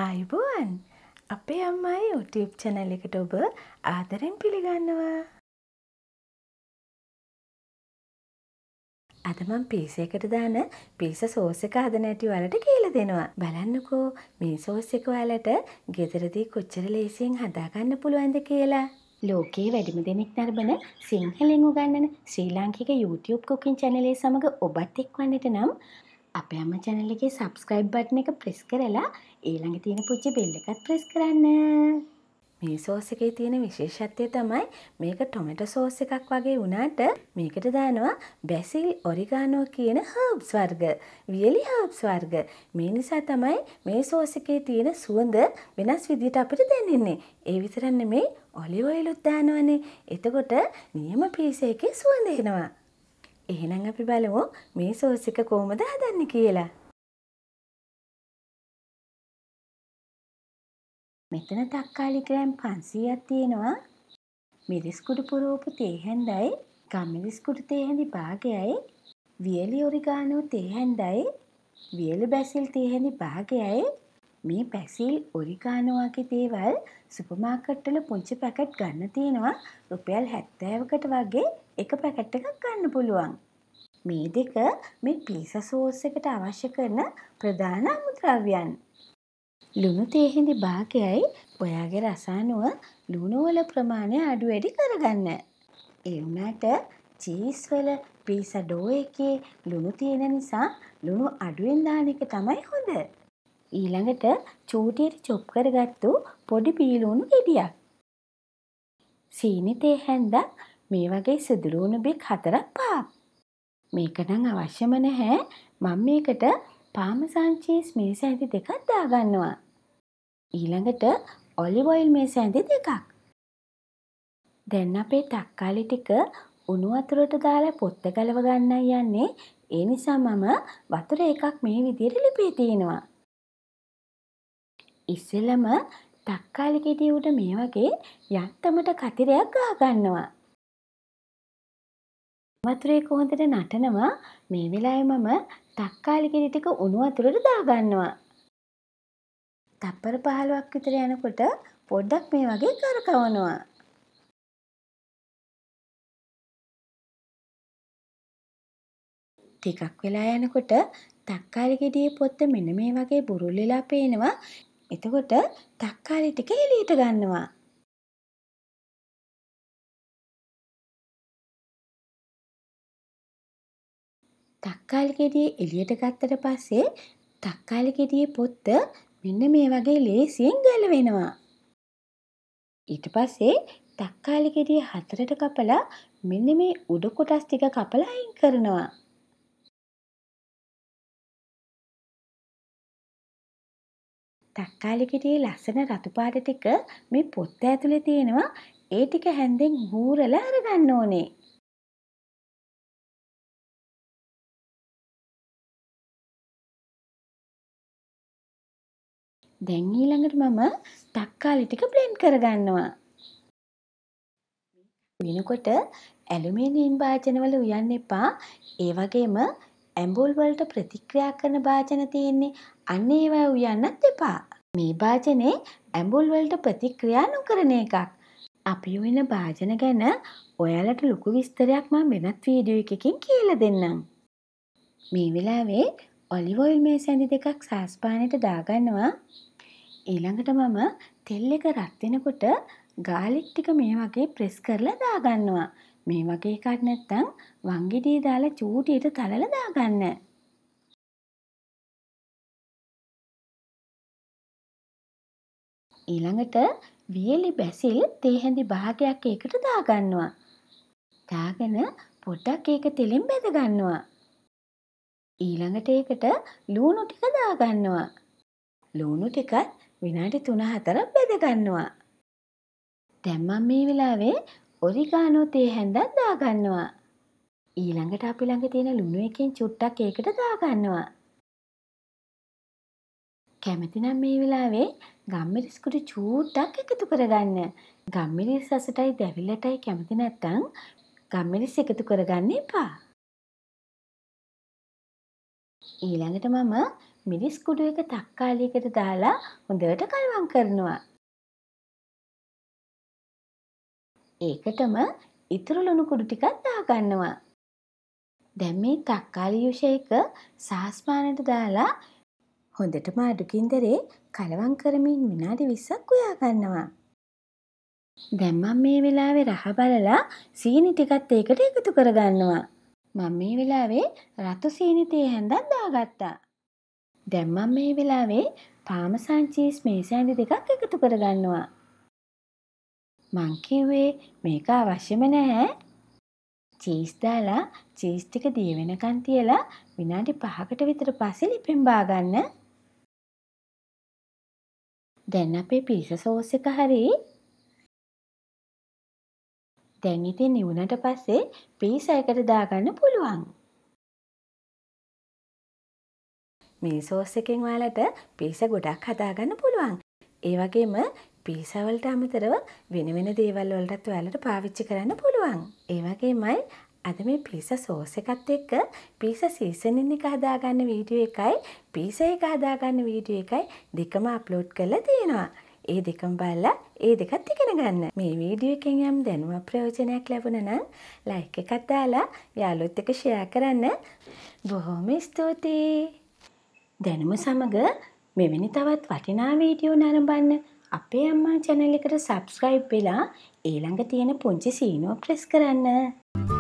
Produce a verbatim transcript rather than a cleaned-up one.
ආයුබෝවන් අපේ අම්මයි YouTube channel එකට ඔබ ආදරෙන් පිළිගන්නවා. අද මම පීසා එකට දාන පීසා සෝස් එක හදන හැටි ඔයාලට කියලා දෙනවා. බලන්නකෝ මේ සෝස් එක ඔයාලට ගෙදරදී කොච්චර ලේසියෙන් හදාගන්න පුළුවන්ද කියලා. ලෝකයේ වැඩිම දෙනෙක් නරඹන සිංහලෙන් උගන්වන ශ්‍රී ලාංකික YouTube cooking channel එක සමග ඔබත් එක්වන්නට නම් අපේ අම්මා channel එකේ subscribe button එක press කරලා ඊළඟ තියෙන පුංචි bell එකත් press කරන්න. මේ සෝස් එකේ තියෙන විශේෂත්වය තමයි මේක ටොමැටෝ සෝස් එකක් වගේ වුණාට මේකට දානවා බැසිල් ඔරිගානෝ කියන herbs වර්ග, වියලි herbs වර්ග. මේ නිසා තමයි මේ සෝස් එකේ තියෙන සුවඳ වෙනස් විදිහට අපිට දැනෙන්නේ. ඒ විතරක් නෙමෙයි ඔලිව් ඔයිලුත් දානවනේ. එතකොට නියම පීසා එකේ සුවඳ එනවා. එහෙනම් අපි බලමු මේ සෝස් එක කොහොමද හදන්නේ කියලා. මෙතන තක්කාලි ග්‍රෑම් පන්සීයක් තියෙනවා. මිරිස් කුඩු පුරෝපු තේ හැඳයි, ගම්මිරිස් කුඩු තේ හැඳි භාගයයි, වියලි ඔරිගානෝ තේ හැඳයි, වියලි බැසිල් තේ හැඳි භාගයයි. මේ බැසිල් ඔරිගානෝ වගේ දේවල් සුපර් මාකට් වල පුංචි පැකට් ගන්න තියෙනවා. රුපියල් හැත්තෑවකට වගේ එක පැකට් එකක් ගන්න පුළුවන්. මේ දෙක මේ පීසා සෝස් එකට අවශ්‍ය කරන ප්‍රධාන අමුද්‍රව්‍යයන්. ලුණු තේ හැඳි භාගයයි ඔයාගේ රස අනුව ලුණු වල ප්‍රමාණය අඩු වැඩි කරගන්න. ඒ වුණාට චීස් වල පීසා ඩෝ එකේ ලුණු තියෙන නිසා ලුණු අඩුවෙන් දාන එක තමයි හොඳ. ඊළඟට චූටියට චොප් කරගත්තු පොඩි බීලුණු ගෙඩියක්. සීනි තේ හැන්දක් මේ වගේ සුදු ලුණු බික් හතරක් පහක්. මේක නම් අවශ්‍යම නැහැ. මම මේකට පාමසාන් චීස් මේස ඇඳි දෙකක් දාගන්නවා. ඊළඟට ඔලිව් ඔයිල් මේස ඇඳි දෙකක්. දැන් අපේ තක්කාලි ටික උණු වතුරට දාලා පොත්ත ගලව ගන්නයි යන්නේ. ඒ නිසා මම වතුර එකක් මේ විදිහට ලිපේ තියෙනවා. ඉස්සෙල්ලම තක්කාලි ගෙඩිය උඩ මේ වගේ යන්තමට කතිරයක් ගහ ගන්නවා. වතුරේ කොහොඳට නටනවා. මේ වෙලාවේ මම තක්කාලි ගෙඩි ටික උණු වතුරට දාගන්නවා. තප්පර පහළොවක් විතර යනකොට පොඩ්ඩක් මේ වගේ කරකවනවා. ටිකක් වෙලා යනකොට තක්කාලි ගෙඩියේ පොත්ත මෙන්න මේ වගේ බුරුල් වෙලා පේනවා. එතකොට තක්කාලි ටික එළියට ගන්නවා. තක්කාලි ගෙඩිය එළියට ගත්තට පස්සේ තක්කාලි ගෙඩියේ පොත්ත මෙන්න මේ වගේ ලේසියෙන් ගැලවෙනවා. ඊට පස්සේ තක්කාලි ගෙඩිය හතරට කපලා මෙන්න මේ උඩ කොටස් ටික කපලා අයින් කරනවා. තක්කාලි ගෙඩියේ ලස්සන රතු පාට ටික මේ පොත්ත ඇතුලේ තියෙනවා. ඒ ටික හැන්දෙන් හූරලා අරගන්න ඕනේ. දැන් ඊළඟට මම තක්කාලි ටික බ්ලෙන්ඩ් කරගන්නවා. වෙනකොට ඇලුමිනියම් භාජනවල උයන්න එපා. ඒ වගේම ඇඹුල් වලට ප්‍රතික්‍රියා කරන භාජන තියෙන්නේ. අන්න ඒවා උයන්නත් එපා. මේ භාජනේ ඇඹුල් වලට ප්‍රතික්‍රියා නොකරන එකක්. අපි උයන භාජන ගැන ඔයාලට ලොකු විස්තරයක් මම වෙනත් වීඩියෝ එකකින් කියලා දෙන්නම්. මේ වෙලාවේ ඔලිව් ඔයිල් මේස ඇඳි දෙකක් සාස්පානෙට දාගන්නවා. ඊළඟට මම තෙල් එක රත් වෙනකොට ගාලික් ටික මේ වගේ ප්‍රෙස් කරලා දාගන්නවා. මේ වගේ එකක් නැත්නම් වංගෙඩිය දාලා චූටියට තලලා දාගන්න. ඊළඟට වියලි බැසිල් තේ හැඳි භාගයක් ඒකට දාගන්නවා. දාගෙන පොඩ්ඩක් ඒක තෙලෙන් බැද ගන්නවා. ඊළඟට ඒකට ලුණු ටික දාගන්නවා. ලුණු ටිකත් විනාඩි තුන හතරක් බෙද ගන්නවා. දැන් මම මේ වෙලාවේ ඔරිගානෝ තේ හැඳක් දාගන්නවා. ඊළඟට අපි ළඟ තියෙන ලුණු එකෙන් චුට්ටක් ඒකට දාගන්නවා. කැමති නම් මේ වෙලාවේ ගම්මිරිස් කුඩු චූට්ටක් එකතු කරගන්න. ගම්මිරිස් රසටයි දැවිල්ලටයි කැමති නැත්නම් ගම්මිරිස් එකතු කරගන්න එපා. ඊළඟට මම මිරිස් කුඩු එක තක්කාලියකට දාලා හොඳට කලවම් කරනවා. ඒකටම ඉතුරු ලුණු කුඩු ටිකක් දාගන්නවා. දැන් මේ තක්කාලි යුෂ එක සාස්පානට දාලා හොඳටම අඩුකින්දරේ කලවම් කරමින් විනාඩි විස්සක් උයා ගන්නවා. දැන් මම මේ වෙලාවේ රහ බලලා සීනි ටිකත් ඒකට එකතු කරගන්නවා. මම මේ වෙලාවේ රතු සීනි තේ හැන්දක් දාගත්තා. දැන් මම මේ වෙලාවේ පාමසන් චීස් මේස ඇඳි දෙකක් එකතු කරගන්නවා. මං කිව්වේ මේක අවශ්‍යම නැහැ. චීස් දාලා චීස් ටික දිය වෙනකන් තියලා විනාඩි පහකට විතර පස්සේ ලිපෙන් බාගන්න. දැන් අපේ පීසා සෝස් එක හරි. දැන් ඉතින් නිවුනට පස්සේ පීසා එකට දාගන්න පුළුවන්. මේ සෝස් එකෙන් ඔයාලට පීසා ගොඩක් හදාගන්න පුළුවන්. ඒ වගේම පීසා වලට අමතරව වෙන වෙන දේවල් වලටත් ඔයාලට පාවිච්චි කරන්න පුළුවන්. ඒ වගේමයි අද මේ පීසා සෝස් එකත් එක්ක පීසා සීසනින් එක හදාගන්න වීඩියෝ එකයි පීසා එක හදාගන්න වීඩියෝ එකයි දෙකම අප්ලෝඩ් කරලා තියෙනවා. ඒ දෙකම බලලා ඒ දෙකත් ඉගෙන ගන්න. මේ වීඩියෝ එකෙන් යම් දැනුමක් ප්‍රයෝජනයක් ලැබුණා නම් ලයික් එකක් දාලා යාළුවොත් එක්ක ෂෙයා කරන්න. බොහොම ස්තුතියි. දැනුම සමග මෙවැනි තවත් වටිනා වීඩියෝ නරඹන්න අපේ අම්මා channel එකට subscribe වෙලා ඊළඟ තියෙන පුංචි සීනුව press කරන්න.